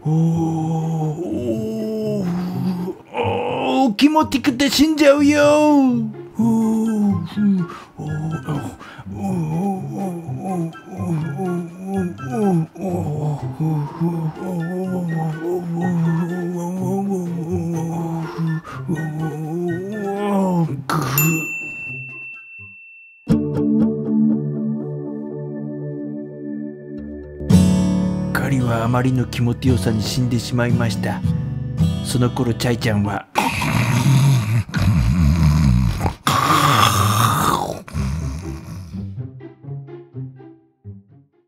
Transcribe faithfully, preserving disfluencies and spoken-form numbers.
おーおー、気持ちくて死んじゃうよ。おーおカリはあまりの気持ちよさに死んでしまいました。その頃チャイちゃんは